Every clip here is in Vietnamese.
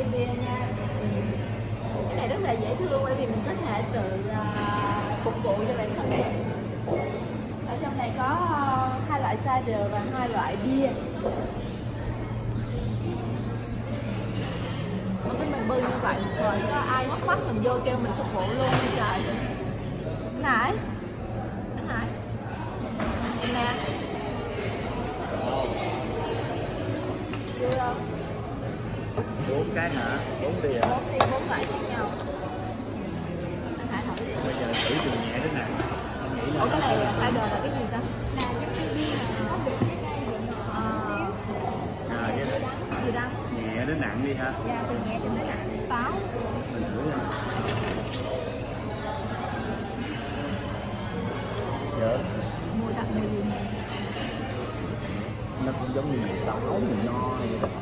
ly bia nha. Cái này rất là dễ thương bởi vì mình có thể tự phục vụ cho bản thân mình. Ở trong này có 2 loại cider và 2 loại bia. Cái mình bưng như vậy rồi có ai ngóc mắt mình vô kêu mình phục vụ luôn trời. Anh Hải, em nè, vui không? 4 cái hả? 4 đi hả? 4 loại khác nhau. Anh Hải hỏi đi. Bây giờ thử từ nhẹ đến nặng. Ủa cái này cider là cái gì ta? Cái Gì đắng? nhẹ đến nặng đi ha. Dạ, từ nhẹ đến nặng. Táo. Mình thử nha. Dạ. Mùi đặc mùi gì? Nó cũng giống như mì táo, mì nho vậy đó.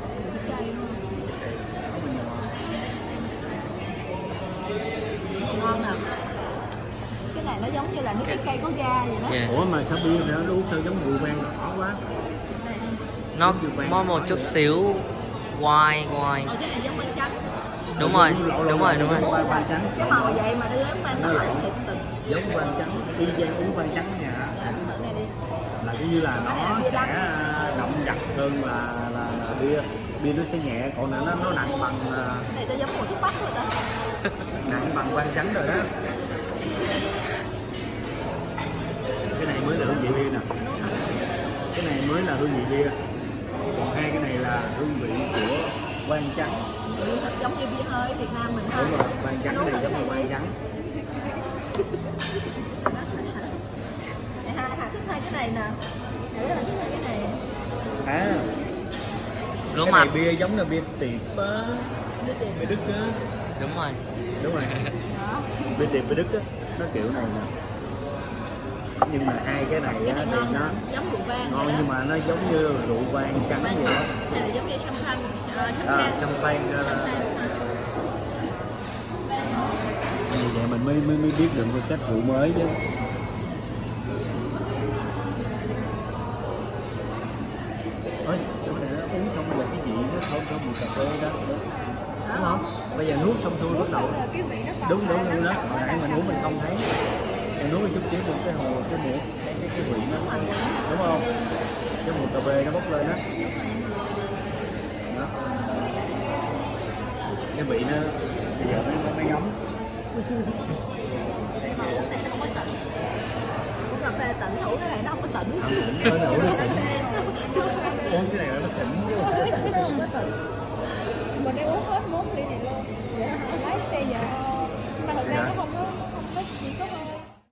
Ngon nè. Cái này nó giống như là nước cái cây có ga vậy đó. Ủa mà sao bia này nó uống sao giống rượu vang đỏ quá. Nó có một chút xíu wine. Cái này giống bánh trắng. Đúng rồi. Cái màu vậy mà nó giống bánh nó lại thịt thịt. Giống vang trắng, y chang uống vang trắng nha. Là cái như là nó sẽ đậm đặc hơn là bia nó sẽ nhẹ, còn này nó nặng bằng cái này nó giống một chút bắp rồi đó. nặng bằng vang trắng rồi đó. Cái này mới là hương vị bia nè, cái này mới là hương vị bia, còn hai cái này là hương vị của vang trắng. Giống như bia hơi Việt Nam mình thôi. Đúng rồi, vang trắng này giống như vang trắng. Hà thích hai cái này nè. Rất là thích hai cái này. Lúa Cái mạch. này bia giống là bia tiệp á, bia Đức á. Đúng rồi. Bia tiệp bia Đức á, nó kiểu này nè. Nhưng mà hai cái này á thì nó giống rượu vang ngon nhưng mà nó giống như rượu vang trắng vậy đó. Này là giống như champagne. Champagne. Vì vậy mình mới biết được concept rượu mới chứ. Ôi, chỗ này nó uống xong bây giờ cái vị nó thơm mùi cà phê đó. Đúng không? Bây giờ nuốt xong xuôi bắt đầu. Đúng đó. Hồi nãy mình uống mình không thấy. Em nuốt một chút xíu cái hồ cái mùi cái vị nó. Đúng không? Cái mùi cà phê nó bốc lên đó. Đó. Cái vị nó bây giờ nó ngấm. Uống cà phê tỉnh, uống cái này nó không có tỉnh. Nó xỉn.